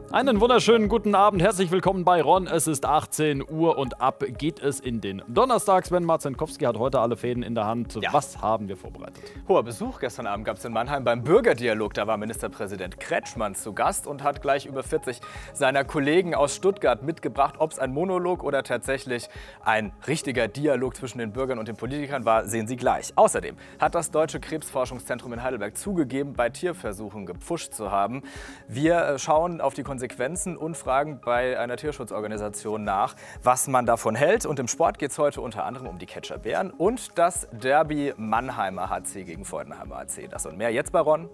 Einen wunderschönen guten Abend, herzlich willkommen bei Ron. Es ist 18 Uhr und ab geht es in den Donnerstag. Sven Marzenkowski hat heute alle Fäden in der Hand. Ja. Was haben wir vorbereitet? Hoher Besuch gestern Abend gab es in Mannheim beim Bürgerdialog. Da war Ministerpräsident Kretschmann zu Gast und hat gleich über 40 seiner Kollegen aus Stuttgart mitgebracht. Ob es ein Monolog oder tatsächlich ein richtiger Dialog zwischen den Bürgern und den Politikern war, sehen Sie gleich. Außerdem hat das Deutsche Krebsforschungszentrum in Heidelberg zugegeben, bei Tierversuchen gepfuscht zu haben. Wir schauen auf die Konsequenzen und fragen bei einer Tierschutzorganisation nach, was man davon hält. Und im Sport geht es heute unter anderem um die Catcher Bären und das Derby Mannheimer HC gegen Freudenheimer HC. Das und mehr jetzt bei Ron.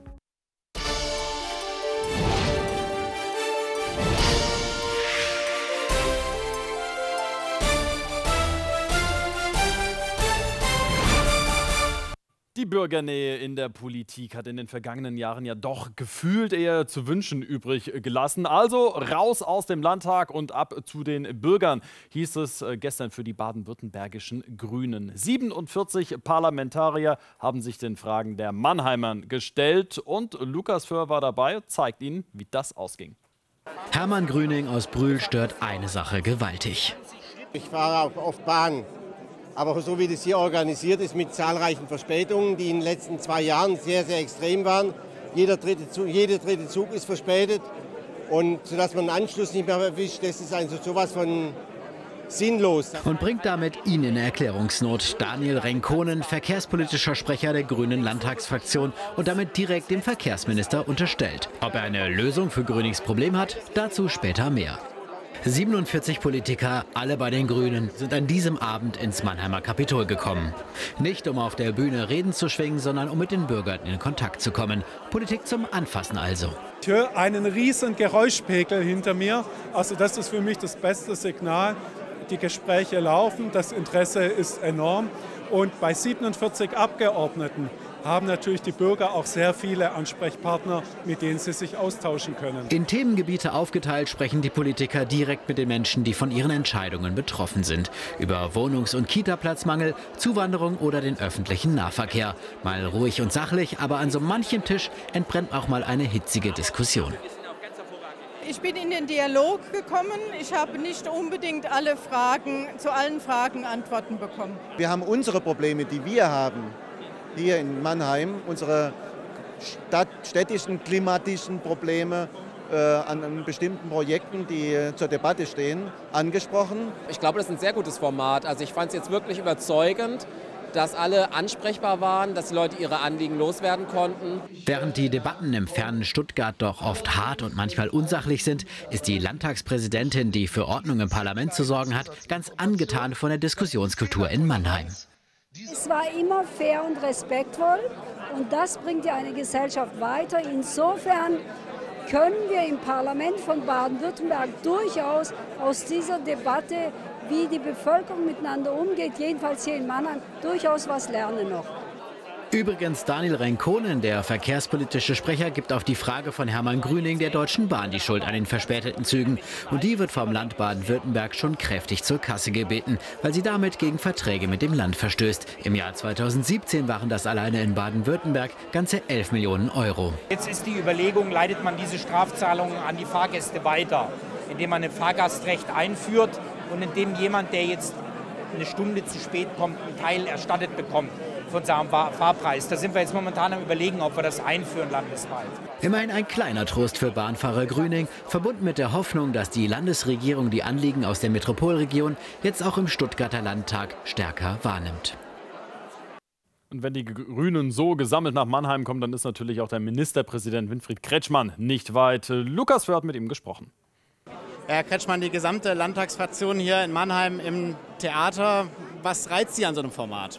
Die Bürgernähe in der Politik hat in den vergangenen Jahren ja doch gefühlt eher zu wünschen übrig gelassen. Also raus aus dem Landtag und ab zu den Bürgern, hieß es gestern für die baden-württembergischen Grünen. 47 Parlamentarier haben sich den Fragen der Mannheimern gestellt und Lukas Föhr war dabei, zeigt Ihnen, wie das ausging. Hermann Grüning aus Brühl stört eine Sache gewaltig. Ich fahre auch oft Bahn. Aber so wie das hier organisiert ist, mit zahlreichen Verspätungen, die in den letzten 2 Jahren sehr, sehr extrem waren. Jeder dritte Zug ist verspätet. Und sodass man den Anschluss nicht mehr erwischt, das ist also sowas von sinnlos. Und bringt damit ihn in Erklärungsnot. Daniel Renkonen, verkehrspolitischer Sprecher der Grünen Landtagsfraktion und damit direkt dem Verkehrsminister unterstellt. Ob er eine Lösung für Grünings Problem hat, dazu später mehr. 47 Politiker, alle bei den Grünen, sind an diesem Abend ins Mannheimer Kapitol gekommen. Nicht um auf der Bühne Reden zu schwingen, sondern um mit den Bürgern in Kontakt zu kommen. Politik zum Anfassen also. Ich höre einen riesen Geräuschpegel hinter mir. Also das ist für mich das beste Signal. Die Gespräche laufen, das Interesse ist enorm. Und bei 47 Abgeordneten haben natürlich die Bürger auch sehr viele Ansprechpartner, mit denen sie sich austauschen können. In Themengebiete aufgeteilt sprechen die Politiker direkt mit den Menschen, die von ihren Entscheidungen betroffen sind. Über Wohnungs- und Kita-Platzmangel, Zuwanderung oder den öffentlichen Nahverkehr. Mal ruhig und sachlich, aber an so manchem Tisch entbrennt auch mal eine hitzige Diskussion. Ich bin in den Dialog gekommen. Ich habe nicht unbedingt zu allen Fragen Antworten bekommen. Wir haben unsere Probleme, die wir haben, hier in Mannheim, unsere städtischen, klimatischen Probleme an bestimmten Projekten, die zur Debatte stehen, angesprochen. Ich glaube, das ist ein sehr gutes Format. Also ich fand es jetzt wirklich überzeugend, dass alle ansprechbar waren, dass die Leute ihre Anliegen loswerden konnten. Während die Debatten im fernen Stuttgart doch oft hart und manchmal unsachlich sind, ist die Landtagspräsidentin, die für Ordnung im Parlament zu sorgen hat, ganz angetan von der Diskussionskultur in Mannheim. Es war immer fair und respektvoll und das bringt ja eine Gesellschaft weiter. Insofern können wir im Parlament von Baden-Württemberg durchaus aus dieser Debatte, wie die Bevölkerung miteinander umgeht, jedenfalls hier in Mannheim, durchaus was lernen noch. Übrigens, Daniel Renkonen, der verkehrspolitische Sprecher, gibt auf die Frage von Hermann Grüning der Deutschen Bahn die Schuld an den verspäteten Zügen. Und die wird vom Land Baden-Württemberg schon kräftig zur Kasse gebeten, weil sie damit gegen Verträge mit dem Land verstößt. Im Jahr 2017 waren das alleine in Baden-Württemberg ganze 11 Millionen Euro. Jetzt ist die Überlegung, leitet man diese Strafzahlungen an die Fahrgäste weiter, indem man ein Fahrgastrecht einführt und indem jemand, der jetzt eine Stunde zu spät kommt, einen Teil erstattet bekommt von seinem Fahrpreis. Da sind wir jetzt momentan am Überlegen, ob wir das einführen landesweit. Immerhin ein kleiner Trost für Bahnfahrer Grüning, verbunden mit der Hoffnung, dass die Landesregierung die Anliegen aus der Metropolregion jetzt auch im Stuttgarter Landtag stärker wahrnimmt. Und wenn die Grünen so gesammelt nach Mannheim kommen, dann ist natürlich auch der Ministerpräsident Winfried Kretschmann nicht weit. Lukas Föhr hat mit ihm gesprochen. Herr Kretschmann, die gesamte Landtagsfraktion hier in Mannheim im Theater, was reizt Sie an so einem Format?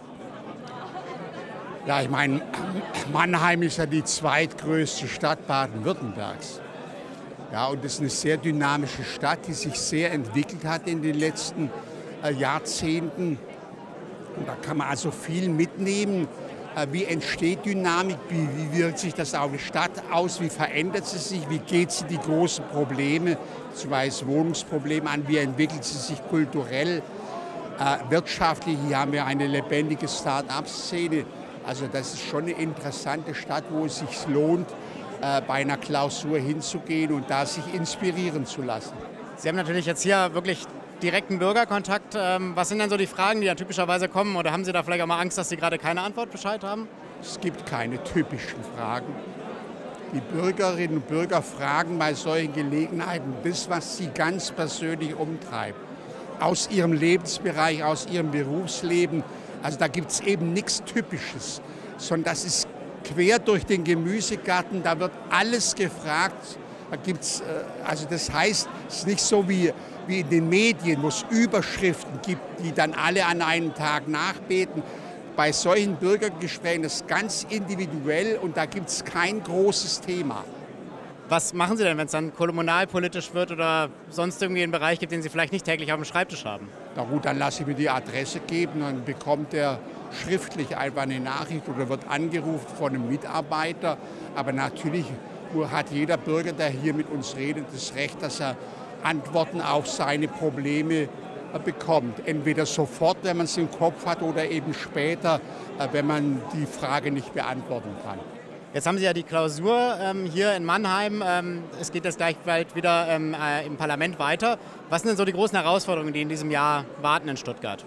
Ja, ich meine, Mannheim ist ja die zweitgrößte Stadt Baden-Württembergs. Ja, und es ist eine sehr dynamische Stadt, die sich sehr entwickelt hat in den letzten Jahrzehnten. Und da kann man also viel mitnehmen. Wie entsteht Dynamik? Wie wirkt sich das auf die Stadt aus? Wie verändert sie sich? Wie geht sie die großen Probleme, zum Beispiel das Wohnungsproblem an? Wie entwickelt sie sich kulturell, wirtschaftlich? Hier haben wir eine lebendige Start-up-Szene. Also das ist schon eine interessante Stadt, wo es sich lohnt, bei einer Klausur hinzugehen und da sich inspirieren zu lassen. Sie haben natürlich jetzt hier wirklich direkten Bürgerkontakt. Was sind denn so die Fragen, die da typischerweise kommen? Oder haben Sie da vielleicht auch mal Angst, dass Sie gerade keine Antwort Bescheid haben? Es gibt keine typischen Fragen. Die Bürgerinnen und Bürger fragen bei solchen Gelegenheiten das, was sie ganz persönlich umtreibt. Aus ihrem Lebensbereich, aus ihrem Berufsleben. Also da gibt es eben nichts Typisches, sondern das ist quer durch den Gemüsegarten, da wird alles gefragt. Da gibt's, also das heißt, es ist nicht so wie in den Medien, wo es Überschriften gibt, die dann alle an einem Tag nachbeten. Bei solchen Bürgergesprächen ist es ganz individuell und da gibt es kein großes Thema. Was machen Sie denn, wenn es dann kommunalpolitisch wird oder sonst irgendwie einen Bereich gibt, den Sie vielleicht nicht täglich auf dem Schreibtisch haben? Na gut, dann lasse ich mir die Adresse geben, dann bekommt er schriftlich einfach eine Nachricht oder wird angerufen von einem Mitarbeiter. Aber natürlich hat jeder Bürger, der hier mit uns redet, das Recht, dass er Antworten auf seine Probleme bekommt. Entweder sofort, wenn man es im Kopf hat, oder eben später, wenn man die Frage nicht beantworten kann. Jetzt haben Sie ja die Klausur hier in Mannheim. Es geht jetzt gleich bald wieder im Parlament weiter. Was sind denn so die großen Herausforderungen, die in diesem Jahr warten in Stuttgart?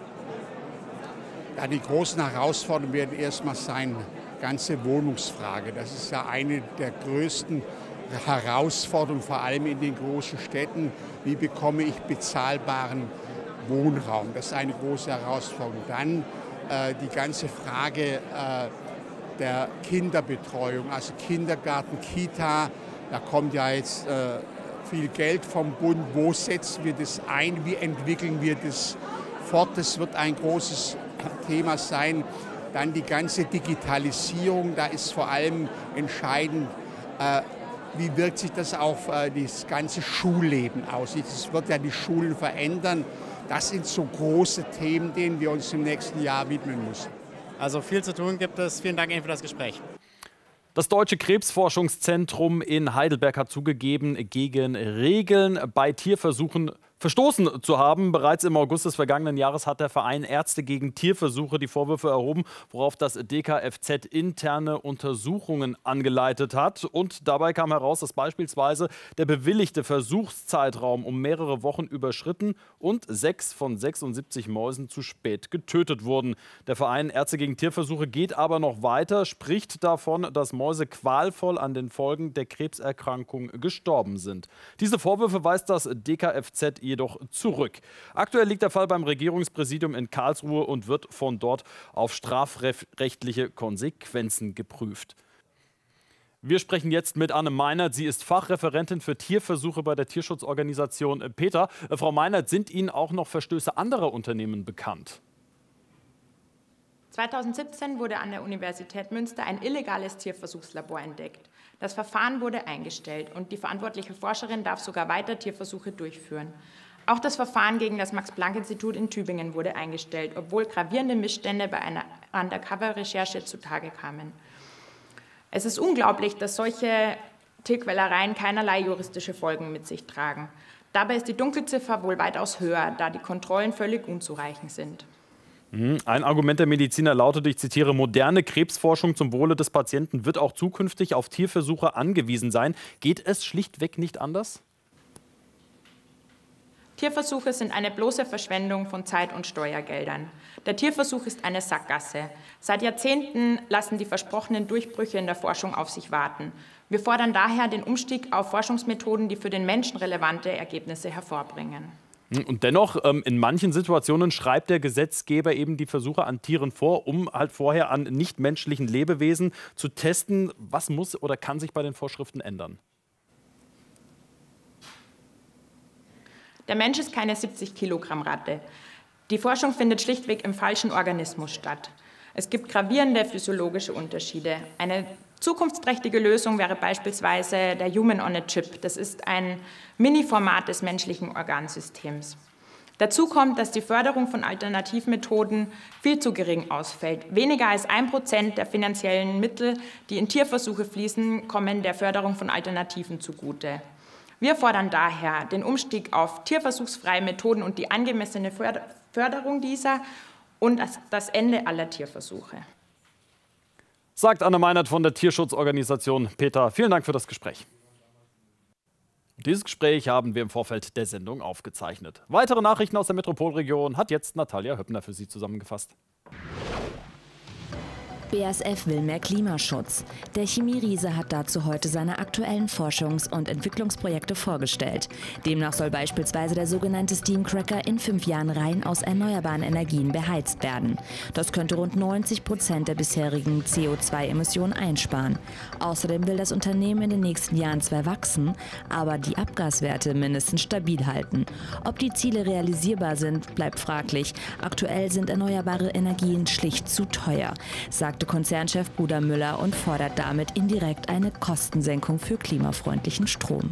Ja, die großen Herausforderungen werden erstmal sein, ganze Wohnungsfrage. Das ist ja eine der größten Herausforderungen, vor allem in den großen Städten. Wie bekomme ich bezahlbaren Wohnraum? Das ist eine große Herausforderung. Dann die ganze Frage der Kinderbetreuung, also Kindergarten, Kita. Da kommt ja jetzt viel Geld vom Bund. Wo setzen wir das ein? Wie entwickeln wir das fort? Das wird ein großes Thema sein. Dann die ganze Digitalisierung. Da ist vor allem entscheidend, wie wirkt sich das auf das ganze Schulleben aus? Das wird ja die Schulen verändern. Das sind so große Themen, denen wir uns im nächsten Jahr widmen müssen. Also viel zu tun gibt es. Vielen Dank Ihnen für das Gespräch. Das Deutsche Krebsforschungszentrum in Heidelberg hat zugegeben, gegen Regeln bei Tierversuchen verstoßen zu haben. Bereits im August des vergangenen Jahres hat der Verein Ärzte gegen Tierversuche die Vorwürfe erhoben, worauf das DKFZ interne Untersuchungen angeleitet hat. Und dabei kam heraus, dass beispielsweise der bewilligte Versuchszeitraum um mehrere Wochen überschritten und 6 von 76 Mäusen zu spät getötet wurden. Der Verein Ärzte gegen Tierversuche geht aber noch weiter, spricht davon, dass Mäuse qualvoll an den Folgen der Krebserkrankung gestorben sind. Diese Vorwürfe weist das DKFZ jedoch zurück. Aktuell liegt der Fall beim Regierungspräsidium in Karlsruhe und wird von dort auf strafrechtliche Konsequenzen geprüft. Wir sprechen jetzt mit Anne Meinert. Sie ist Fachreferentin für Tierversuche bei der Tierschutzorganisation PETA. Frau Meinert, sind Ihnen auch noch Verstöße anderer Unternehmen bekannt? 2017 wurde an der Universität Münster ein illegales Tierversuchslabor entdeckt. Das Verfahren wurde eingestellt und die verantwortliche Forscherin darf sogar weiter Tierversuche durchführen. Auch das Verfahren gegen das Max-Planck-Institut in Tübingen wurde eingestellt, obwohl gravierende Missstände bei einer Undercover-Recherche zutage kamen. Es ist unglaublich, dass solche Tierquälereien keinerlei juristische Folgen mit sich tragen. Dabei ist die Dunkelziffer wohl weitaus höher, da die Kontrollen völlig unzureichend sind. Ein Argument der Mediziner lautet, ich zitiere, moderne Krebsforschung zum Wohle des Patienten wird auch zukünftig auf Tierversuche angewiesen sein. Geht es schlichtweg nicht anders? Tierversuche sind eine bloße Verschwendung von Zeit und Steuergeldern. Der Tierversuch ist eine Sackgasse. Seit Jahrzehnten lassen die versprochenen Durchbrüche in der Forschung auf sich warten. Wir fordern daher den Umstieg auf Forschungsmethoden, die für den Menschen relevante Ergebnisse hervorbringen. Und dennoch, in manchen Situationen schreibt der Gesetzgeber eben die Versuche an Tieren vor, um halt vorher an nichtmenschlichen Lebewesen zu testen. Was muss oder kann sich bei den Vorschriften ändern? Der Mensch ist keine 70-Kilogramm-Ratte. Die Forschung findet schlichtweg im falschen Organismus statt. Es gibt gravierende physiologische Unterschiede. Eine zukunftsträchtige Lösung wäre beispielsweise der Human on a Chip. Das ist ein Mini-Format des menschlichen Organsystems. Dazu kommt, dass die Förderung von Alternativmethoden viel zu gering ausfällt. Weniger als 1% der finanziellen Mittel, die in Tierversuche fließen, kommen der Förderung von Alternativen zugute. Wir fordern daher den Umstieg auf tierversuchsfreie Methoden und die angemessene Förderung dieser und das Ende aller Tierversuche. Sagt Anne Meinert von der Tierschutzorganisation. Peter, vielen Dank für das Gespräch. Dieses Gespräch haben wir im Vorfeld der Sendung aufgezeichnet. Weitere Nachrichten aus der Metropolregion hat jetzt Natalia Höppner für Sie zusammengefasst. BASF will mehr Klimaschutz. Der Chemieriese hat dazu heute seine aktuellen Forschungs- und Entwicklungsprojekte vorgestellt. Demnach soll beispielsweise der sogenannte Steamcracker in 5 Jahren rein aus erneuerbaren Energien beheizt werden. Das könnte rund 90% der bisherigen CO2-Emissionen einsparen. Außerdem will das Unternehmen in den nächsten Jahren zwar wachsen, aber die Abgaswerte mindestens stabil halten. Ob die Ziele realisierbar sind, bleibt fraglich. Aktuell sind erneuerbare Energien schlicht zu teuer, sagte Konzernchef Bruder Müller und fordert damit indirekt eine Kostensenkung für klimafreundlichen Strom.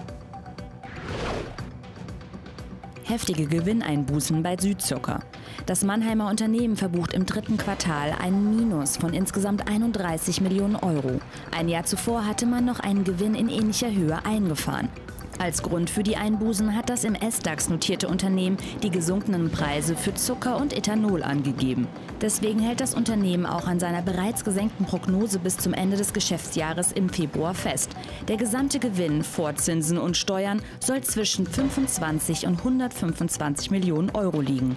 Heftige Gewinneinbußen bei Südzucker. Das Mannheimer Unternehmen verbucht im 3. Quartal ein Minus von insgesamt 31 Millionen Euro. Ein Jahr zuvor hatte man noch einen Gewinn in ähnlicher Höhe eingefahren. Als Grund für die Einbußen hat das im SDAX notierte Unternehmen die gesunkenen Preise für Zucker und Ethanol angegeben. Deswegen hält das Unternehmen auch an seiner bereits gesenkten Prognose bis zum Ende des Geschäftsjahres im Februar fest. Der gesamte Gewinn vor Zinsen und Steuern soll zwischen 25 und 125 Millionen Euro liegen.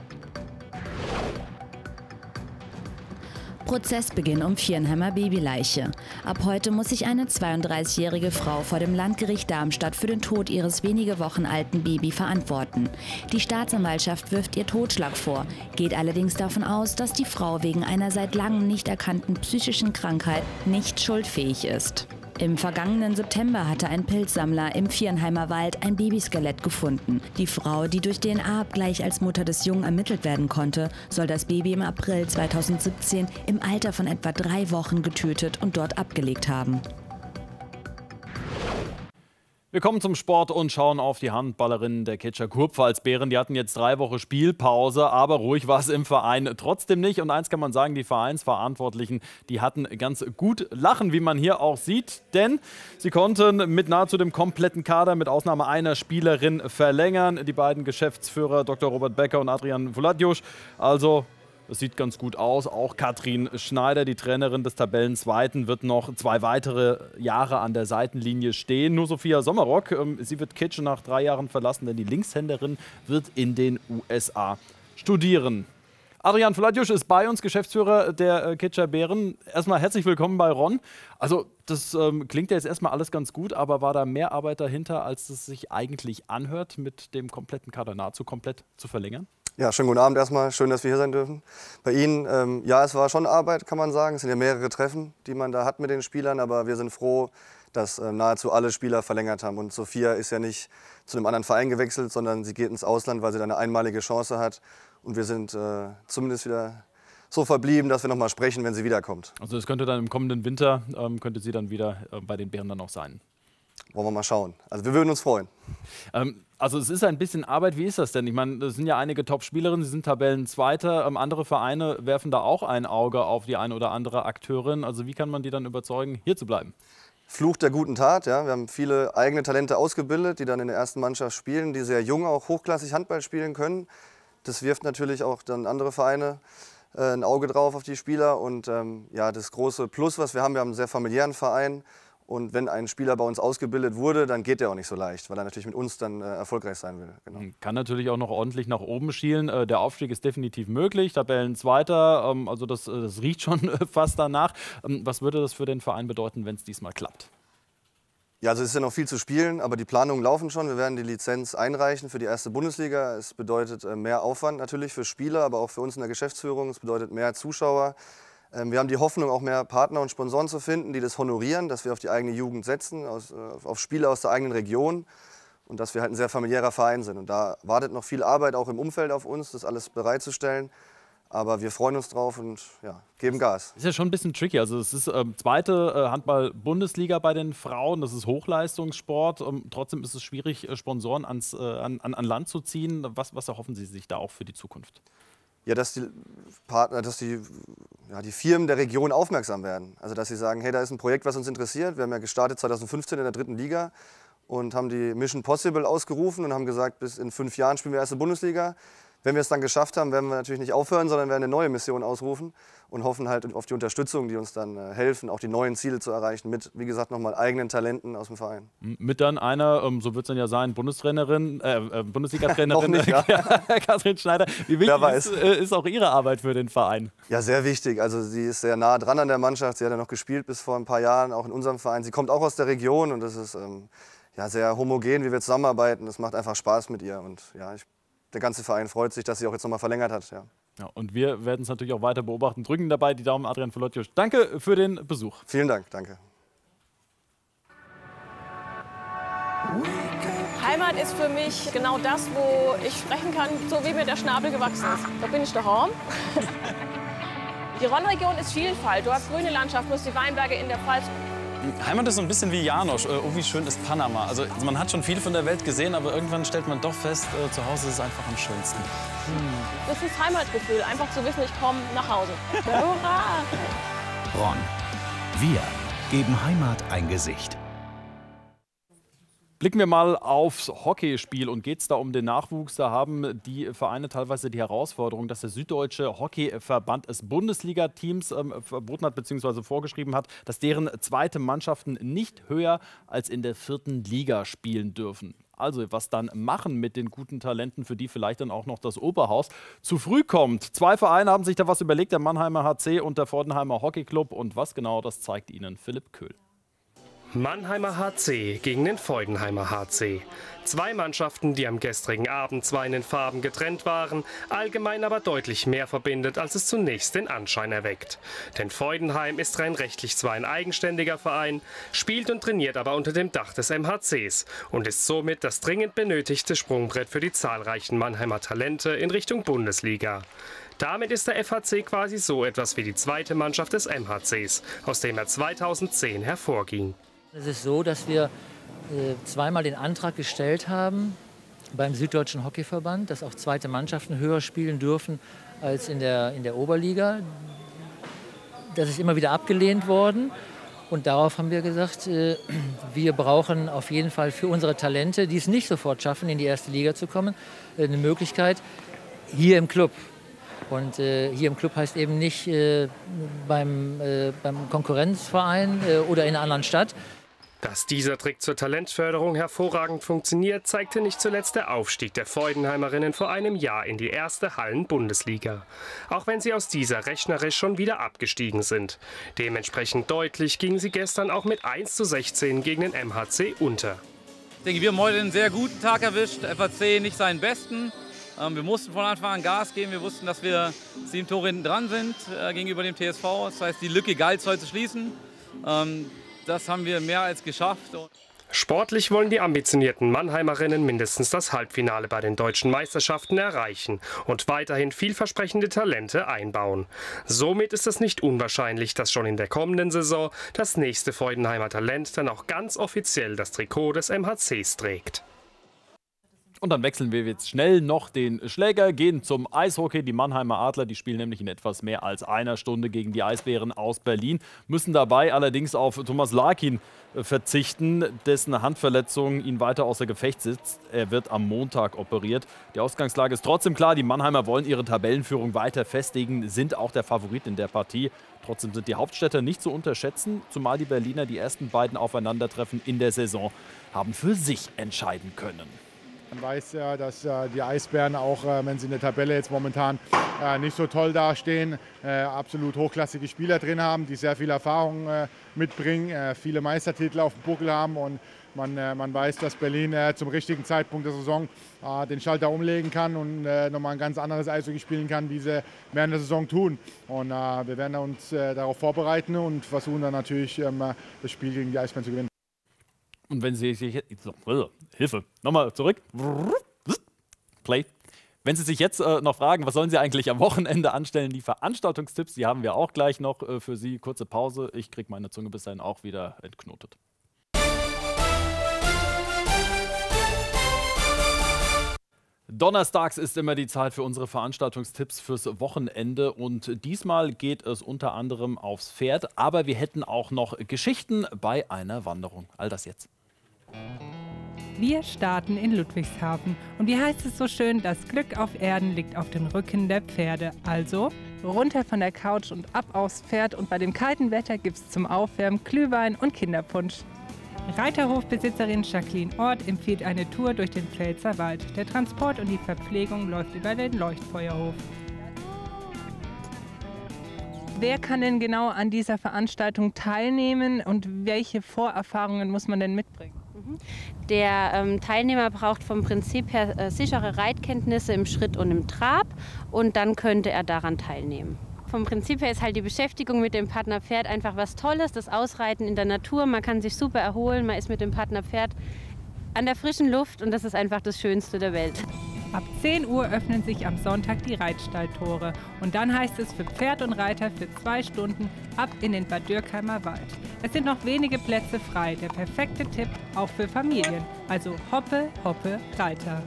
Prozessbeginn um Viernheimer Babyleiche. Ab heute muss sich eine 32-jährige Frau vor dem Landgericht Darmstadt für den Tod ihres wenige Wochen alten Baby verantworten. Die Staatsanwaltschaft wirft ihr Totschlag vor, geht allerdings davon aus, dass die Frau wegen einer seit langem nicht erkannten psychischen Krankheit nicht schuldfähig ist. Im vergangenen September hatte ein Pilzsammler im Viernheimer Wald ein Babyskelett gefunden. Die Frau, die durch DNA-Abgleich als Mutter des Jungen ermittelt werden konnte, soll das Baby im April 2017 im Alter von etwa 3 Wochen getötet und dort abgelegt haben. Wir kommen zum Sport und schauen auf die Handballerinnen der Kitscher Kurpfalz-Bären. Die hatten jetzt 3 Wochen Spielpause, aber ruhig war es im Verein trotzdem nicht. Und eins kann man sagen, die Vereinsverantwortlichen, die hatten ganz gut Lachen, wie man hier auch sieht. Denn sie konnten mit nahezu dem kompletten Kader, mit Ausnahme einer Spielerin, verlängern. Die beiden Geschäftsführer, Dr. Robert Becker und Adrian Vuladjusch. Also es sieht ganz gut aus. Auch Katrin Schneider, die Trainerin des Tabellenzweiten, wird noch 2 weitere Jahre an der Seitenlinie stehen. Nur Sophia Sommerock, sie wird Kitsche nach 3 Jahren verlassen, denn die Linkshänderin wird in den USA studieren. Adrian Vuladjusch ist bei uns, Geschäftsführer der Kitscher Bären. Erstmal herzlich willkommen bei Ron. Also das klingt ja jetzt erstmal alles ganz gut, aber war da mehr Arbeit dahinter, als es sich eigentlich anhört, mit dem kompletten Kader nahezu komplett zu verlängern? Ja, schönen guten Abend erstmal. Schön, dass wir hier sein dürfen. Bei Ihnen, ja, es war schon Arbeit, kann man sagen. Es sind ja mehrere Treffen, die man da hat mit den Spielern. Aber wir sind froh, dass nahezu alle Spieler verlängert haben. Und Sophia ist ja nicht zu einem anderen Verein gewechselt, sondern sie geht ins Ausland, weil sie da eine einmalige Chance hat. Und wir sind zumindest wieder so verblieben, dass wir noch mal sprechen, wenn sie wiederkommt. Also es könnte dann im kommenden Winter, könnte sie dann wieder bei den Bären dann auch sein. Wollen wir mal schauen. Also wir würden uns freuen. Also es ist ein bisschen Arbeit. Wie ist das denn? Ich meine, es sind ja einige Top-Spielerinnen, sie sind Tabellenzweiter. Andere Vereine werfen da auch ein Auge auf die eine oder andere Akteurin. Also wie kann man die dann überzeugen, hier zu bleiben? Fluch der guten Tat. Ja. Wir haben viele eigene Talente ausgebildet, die dann in der ersten Mannschaft spielen, die sehr jung auch hochklassig Handball spielen können. Das wirft natürlich auch dann andere Vereine ein Auge drauf auf die Spieler. Und ja, das große Plus, was wir haben einen sehr familiären Verein. Und wenn ein Spieler bei uns ausgebildet wurde, dann geht der auch nicht so leicht, weil er natürlich mit uns dann erfolgreich sein will. Genau. Kann natürlich auch noch ordentlich nach oben schielen. Der Aufstieg ist definitiv möglich, Tabellenzweiter, also das riecht schon fast danach. Was würde das für den Verein bedeuten, wenn es diesmal klappt? Ja, also es ist ja noch viel zu spielen, aber die Planungen laufen schon. Wir werden die Lizenz einreichen für die erste Bundesliga. Es bedeutet mehr Aufwand natürlich für Spieler, aber auch für uns in der Geschäftsführung. Es bedeutet mehr Zuschauer. Wir haben die Hoffnung, auch mehr Partner und Sponsoren zu finden, die das honorieren, dass wir auf die eigene Jugend setzen, auf Spieler aus der eigenen Region und dass wir halt ein sehr familiärer Verein sind. Und da wartet noch viel Arbeit auch im Umfeld auf uns, das alles bereitzustellen. Aber wir freuen uns drauf und ja, geben Gas. Ist ja schon ein bisschen tricky. Also es ist zweite Handball-Bundesliga bei den Frauen. Das ist Hochleistungssport. Trotzdem ist es schwierig, Sponsoren an Land zu ziehen. Was erhoffen Sie sich da auch für die Zukunft? Ja, dass die Partner, die Firmen der Region aufmerksam werden. Also dass sie sagen, hey, da ist ein Projekt, was uns interessiert. Wir haben ja gestartet 2015 in der 3. Liga und haben die Mission Possible ausgerufen und haben gesagt, bis in 5 Jahren spielen wir erste Bundesliga. wenn wir es dann geschafft haben, werden wir natürlich nicht aufhören, sondern werden eine neue Mission ausrufen und hoffen halt auf die Unterstützung, die uns dann helfen, auch die neuen Ziele zu erreichen mit, wie gesagt, nochmal eigenen Talenten aus dem Verein. Mit dann einer, so wird es dann ja sein, Bundesliga-Trainerin, Noch nicht, ja. Kathrin Schneider. Wie wichtig ist auch Ihre Arbeit für den Verein? Ja, sehr wichtig. Also sie ist sehr nah dran an der Mannschaft. Sie hat ja noch gespielt bis vor ein paar Jahren, auch in unserem Verein. Sie kommt auch aus der Region und das ist ja, sehr homogen, wie wir zusammenarbeiten. Das macht einfach Spaß mit ihr und ja, der ganze Verein freut sich, dass sie auch jetzt nochmal verlängert hat. Ja. Ja, und wir werden es natürlich auch weiter beobachten. Drücken dabei die Daumen, Adrian Volotjusch. Danke für den Besuch. Vielen Dank, danke. Heimat ist für mich genau das, wo ich sprechen kann, so wie mir der Schnabel gewachsen ist. Da bin ich daheim. Die Rhône-Region ist Vielfalt. Du hast grüne Landschaft, du hast die Weinberge in der Pfalz. Heimat ist so ein bisschen wie Janosch. Oh, wie schön ist Panama. Also man hat schon viel von der Welt gesehen, aber irgendwann stellt man doch fest, zu Hause ist es einfach am schönsten. Das ist Heimatgefühl, einfach zu wissen, ich komme nach Hause. Hurra! Ron. Wir geben Heimat ein Gesicht. Blicken wir mal aufs Hockeyspiel und geht es da um den Nachwuchs. Da haben die Vereine teilweise die Herausforderung, dass der Süddeutsche Hockeyverband es Bundesliga-Teams verboten hat bzw. vorgeschrieben hat, dass deren zweite Mannschaften nicht höher als in der 4. Liga spielen dürfen. Also was dann machen mit den guten Talenten, für die vielleicht dann auch noch das Oberhaus zu früh kommt. 2 Vereine haben sich da was überlegt, der Mannheimer HC und der Fordenheimer Hockeyclub. Und was genau, das zeigt Ihnen Philipp Köhl. Mannheimer HC gegen den Freudenheimer HC. 2 Mannschaften, die am gestrigen Abend zwar in den Farben getrennt waren, allgemein aber deutlich mehr verbindet, als es zunächst den Anschein erweckt. Denn Freudenheim ist rein rechtlich zwar ein eigenständiger Verein, spielt und trainiert aber unter dem Dach des MHCs und ist somit das dringend benötigte Sprungbrett für die zahlreichen Mannheimer Talente in Richtung Bundesliga. Damit ist der FHC quasi so etwas wie die zweite Mannschaft des MHCs, aus dem er 2010 hervorging. Es ist so, dass wir zweimal den Antrag gestellt haben beim Süddeutschen Hockeyverband, dass auch zweite Mannschaften höher spielen dürfen als in der Oberliga. Das ist immer wieder abgelehnt worden. Und darauf haben wir gesagt, wir brauchen auf jeden Fall für unsere Talente, die es nicht sofort schaffen, in die erste Liga zu kommen, eine Möglichkeit hier im Club. Und hier im Club heißt eben nicht beim Konkurrenzverein oder in einer anderen Stadt. Dass dieser Trick zur Talentförderung hervorragend funktioniert, zeigte nicht zuletzt der Aufstieg der Freudenheimerinnen vor einem Jahr in die erste Hallen-Bundesliga. Auch wenn sie aus dieser rechnerisch schon wieder abgestiegen sind. Dementsprechend deutlich gingen sie gestern auch mit 1:16 gegen den MHC unter. Ich denke, wir haben heute einen sehr guten Tag erwischt. Der FHC nicht seinen besten. Wir mussten von Anfang an Gas geben. Wir wussten, dass wir 7 Tore hinten dran sind gegenüber dem TSV. Das heißt, die Lücke galt heute zu schließen. Das haben wir mehr als geschafft. Sportlich wollen die ambitionierten Mannheimerinnen mindestens das Halbfinale bei den deutschen Meisterschaften erreichen und weiterhin vielversprechende Talente einbauen. Somit ist es nicht unwahrscheinlich, dass schon in der kommenden Saison das nächste Freudenheimer Talent dann auch ganz offiziell das Trikot des MHCs trägt. Und dann wechseln wir jetzt schnell noch den Schläger, gehen zum Eishockey. Die Mannheimer Adler, die spielen nämlich in etwas mehr als einer Stunde gegen die Eisbären aus Berlin, müssen dabei allerdings auf Thomas Larkin verzichten, dessen Handverletzung ihn weiter außer Gefecht setzt. Er wird am Montag operiert. Die Ausgangslage ist trotzdem klar, die Mannheimer wollen ihre Tabellenführung weiter festigen, sind auch der Favorit in der Partie. Trotzdem sind die Hauptstädter nicht zu unterschätzen, zumal die Berliner die ersten beiden Aufeinandertreffen in der Saison haben für sich entscheiden können. Man weiß ja, dass die Eisbären auch, wenn sie in der Tabelle jetzt momentan nicht so toll dastehen, absolut hochklassige Spieler drin haben, die sehr viel Erfahrung mitbringen, viele Meistertitel auf dem Buckel haben und man weiß, dass Berlin zum richtigen Zeitpunkt der Saison den Schalter umlegen kann und nochmal ein ganz anderes Eishockey spielen kann, wie sie während der Saison tun. Und wir werden uns darauf vorbereiten und versuchen dann natürlich das Spiel gegen die Eisbären zu gewinnen. Und wenn Sie sich jetzt, Hilfe, nochmal zurück, Play. Wenn Sie sich jetzt noch fragen, was sollen Sie eigentlich am Wochenende anstellen, die Veranstaltungstipps, die haben wir auch gleich noch für Sie. Kurze Pause, ich kriege meine Zunge bis dahin auch wieder entknotet. Donnerstags ist immer die Zeit für unsere Veranstaltungstipps fürs Wochenende und diesmal geht es unter anderem aufs Pferd, aber wir hätten auch noch Geschichten bei einer Wanderung. All das jetzt. Wir starten in Ludwigshafen. Und wie heißt es so schön, das Glück auf Erden liegt auf dem Rücken der Pferde. Also runter von der Couch und ab aufs Pferd. Und bei dem kalten Wetter gibt es zum Aufwärmen Glühwein und Kinderpunsch. Reiterhofbesitzerin Jacqueline Ort empfiehlt eine Tour durch den Pfälzerwald. Der Transport und die Verpflegung läuft über den Leuchtfeuerhof. Wer kann denn genau an dieser Veranstaltung teilnehmen und welche Vorerfahrungen muss man denn mitbringen? Der Teilnehmer braucht vom Prinzip her sichere Reitkenntnisse im Schritt und im Trab und dann könnte er daran teilnehmen. Vom Prinzip her ist halt die Beschäftigung mit dem Partnerpferd einfach was Tolles, das Ausreiten in der Natur, man kann sich super erholen, man ist mit dem Partnerpferd an der frischen Luft und das ist einfach das Schönste der Welt. Ab 10 Uhr öffnen sich am Sonntag die Reitstalltore und dann heißt es für Pferd und Reiter für 2 Stunden ab in den Bad Dürkheimer Wald. Es sind noch wenige Plätze frei, der perfekte Tipp auch für Familien, also Hoppe, Hoppe, Reiter.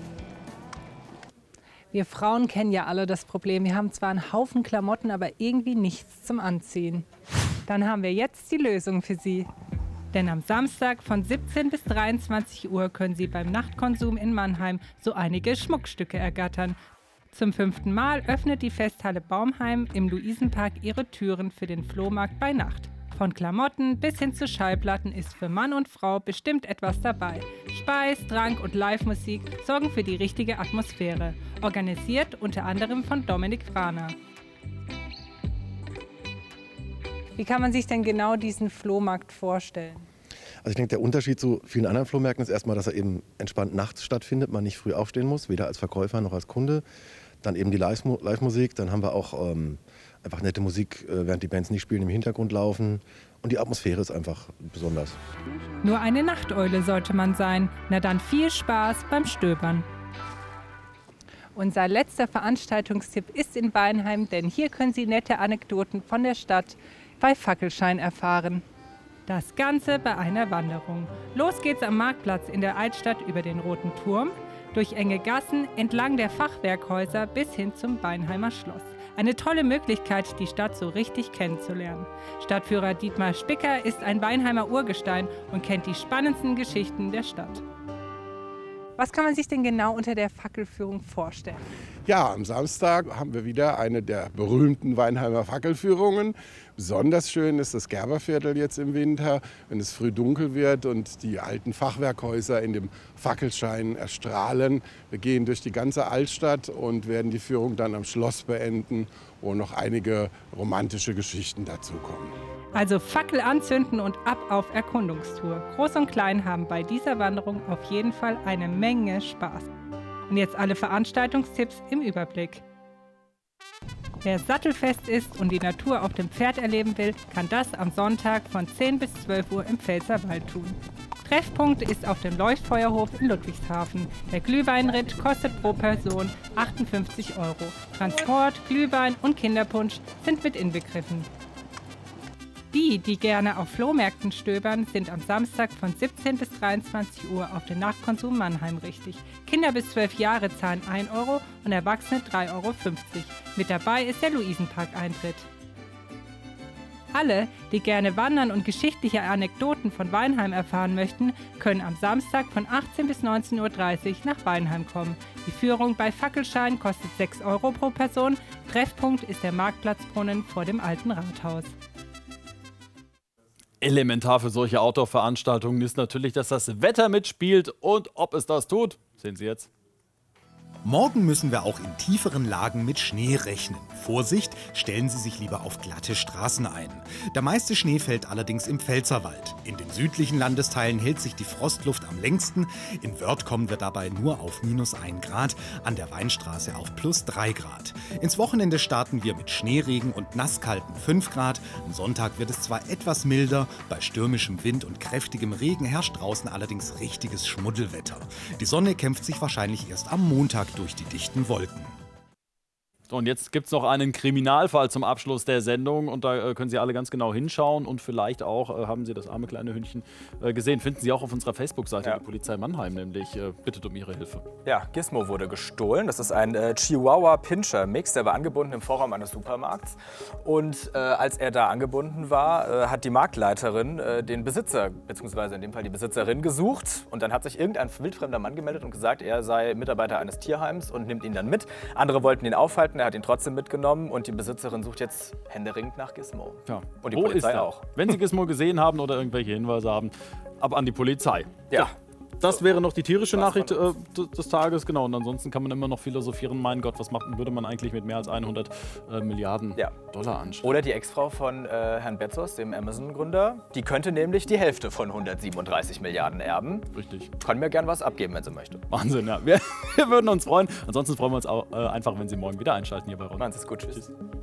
Wir Frauen kennen ja alle das Problem, wir haben zwar einen Haufen Klamotten, aber irgendwie nichts zum Anziehen. Dann haben wir jetzt die Lösung für Sie. Denn am Samstag von 17 bis 23 Uhr können Sie beim Nachtkonsum in Mannheim so einige Schmuckstücke ergattern. Zum 5. Mal öffnet die Festhalle Baumheim im Luisenpark ihre Türen für den Flohmarkt bei Nacht. Von Klamotten bis hin zu Schallplatten ist für Mann und Frau bestimmt etwas dabei. Speis, Trank und Live-Musik sorgen für die richtige Atmosphäre. Organisiert unter anderem von Dominik Frahner. Wie kann man sich denn genau diesen Flohmarkt vorstellen? Also ich denke, der Unterschied zu vielen anderen Flohmärkten ist erstmal, dass er eben entspannt nachts stattfindet, man nicht früh aufstehen muss, weder als Verkäufer noch als Kunde. Dann eben die Live-Musik, dann haben wir auch einfach nette Musik, während die Bands nicht spielen, im Hintergrund laufen. Und die Atmosphäre ist einfach besonders. Nur eine Nachteule sollte man sein. Na dann viel Spaß beim Stöbern. Unser letzter Veranstaltungstipp ist in Weinheim, denn hier können Sie nette Anekdoten von der Stadt bei Fackelschein erfahren. Das Ganze bei einer Wanderung. Los geht's am Marktplatz in der Altstadt über den Roten Turm, durch enge Gassen, entlang der Fachwerkhäuser bis hin zum Weinheimer Schloss. Eine tolle Möglichkeit, die Stadt so richtig kennenzulernen. Stadtführer Dietmar Spicker ist ein Weinheimer Urgestein und kennt die spannendsten Geschichten der Stadt. Was kann man sich denn genau unter der Fackelführung vorstellen? Ja, am Samstag haben wir wieder eine der berühmten Weinheimer Fackelführungen. Besonders schön ist das Gerberviertel jetzt im Winter, wenn es früh dunkel wird und die alten Fachwerkhäuser in dem Fackelschein erstrahlen. Wir gehen durch die ganze Altstadt und werden die Führung dann am Schloss beenden, wo noch einige romantische Geschichten dazukommen. Also Fackel anzünden und ab auf Erkundungstour. Groß und Klein haben bei dieser Wanderung auf jeden Fall eine Menge Spaß. Und jetzt alle Veranstaltungstipps im Überblick. Wer sattelfest ist und die Natur auf dem Pferd erleben will, kann das am Sonntag von 10 bis 12 Uhr im Pfälzerwald tun. Treffpunkt ist auf dem Leuchtfeuerhof in Ludwigshafen. Der Glühweinritt kostet pro Person 58 €. Transport, Glühwein und Kinderpunsch sind mit inbegriffen. Die gerne auf Flohmärkten stöbern, sind am Samstag von 17 bis 23 Uhr auf den Nachtkonsum Mannheim richtig. Kinder bis 12 Jahre zahlen 1 € und Erwachsene 3,50 €. Mit dabei ist der Luisenpark-Eintritt. Alle, die gerne wandern und geschichtliche Anekdoten von Weinheim erfahren möchten, können am Samstag von 18 bis 19:30 Uhr nach Weinheim kommen. Die Führung bei Fackelschein kostet 6 € pro Person. Treffpunkt ist der Marktplatzbrunnen vor dem alten Rathaus. Elementar für solche Outdoor-Veranstaltungen ist natürlich, dass das Wetter mitspielt. Und ob es das tut, sehen Sie jetzt. Morgen müssen wir auch in tieferen Lagen mit Schnee rechnen. Vorsicht, stellen Sie sich lieber auf glatte Straßen ein. Der meiste Schnee fällt allerdings im Pfälzerwald. In den südlichen Landesteilen hält sich die Frostluft am längsten. In Wörth kommen wir dabei nur auf -1 Grad, an der Weinstraße auf +3 Grad. Ins Wochenende starten wir mit Schneeregen und nasskalten 5 Grad. Am Sonntag wird es zwar etwas milder, bei stürmischem Wind und kräftigem Regen herrscht draußen allerdings richtiges Schmuddelwetter. Die Sonne kämpft sich wahrscheinlich erst am Montag durch die dichten Wolken. Und jetzt gibt es noch einen Kriminalfall zum Abschluss der Sendung und da können Sie alle ganz genau hinschauen und vielleicht auch, haben Sie das arme kleine Hündchen gesehen, finden Sie auch auf unserer Facebook-Seite der Polizei Mannheim, nämlich bittet um Ihre Hilfe. Ja, Gizmo wurde gestohlen. Das ist ein Chihuahua-Pinscher-Mix, der war angebunden im Vorraum eines Supermarkts. Und als er da angebunden war, hat die Marktleiterin den Besitzer, beziehungsweise in dem Fall die Besitzerin, gesucht. Und dann hat sich irgendein wildfremder Mann gemeldet und gesagt, er sei Mitarbeiter eines Tierheims und nimmt ihn dann mit. Andere wollten ihn aufhalten. Er hat ihn trotzdem mitgenommen und die Besitzerin sucht jetzt händeringend nach Gizmo. Ja. Und die Wo Polizei ist er? auch. Wenn Sie Gizmo gesehen haben oder irgendwelche Hinweise haben, ab an die Polizei. Ja. Das wäre noch die tierische Nachricht des Tages, genau. Und ansonsten kann man immer noch philosophieren, mein Gott, was würde man eigentlich mit mehr als 100 Milliarden Dollar anschauen? Oder die Ex-Frau von Herrn Bezos, dem Amazon-Gründer, die könnte nämlich die Hälfte von 137 Milliarden erben. Richtig. Kann mir gern was abgeben, wenn sie möchte. Wahnsinn, ja. Wir würden uns freuen. Ansonsten freuen wir uns auch einfach, wenn Sie morgen wieder einschalten hier bei Ron. Machen Sie es gut. Tschüss.